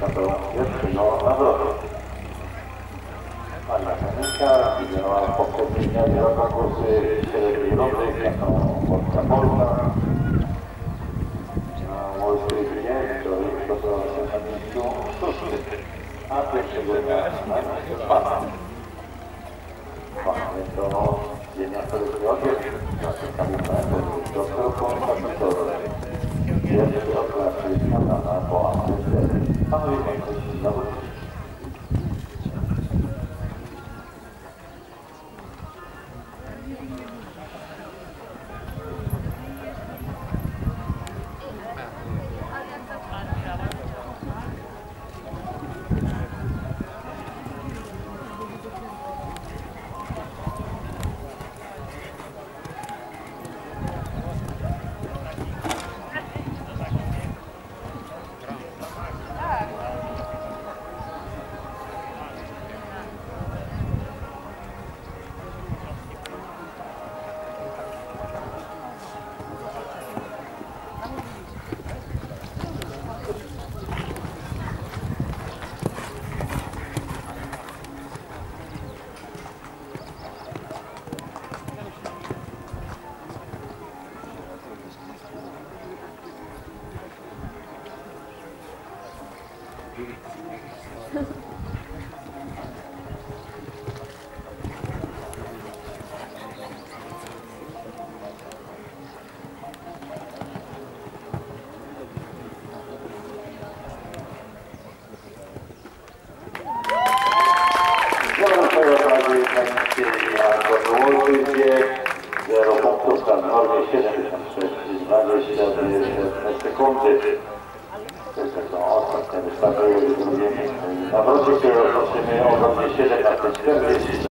do pierwszego nawrotu. Maria Henryka widziała poprzednie dwa konkursy średniowych, jako Polska Polna. Na Wall Street Games, który przygotował się na miejscu szóstym, a pierwszego dnia na miejscu czwartym. Mamy do dzienia kolejnego odwiedzi, klasyka do kroku kapitory. Pierwszy okres jest nadana po Afryce. Panuje większość zawodników. Zero punktów na normie 76,22 sekundy. To jest to ostatnie wystarczające drugie miejsce. Na wrocie, które rozpoczniemy o godzinie 17:40.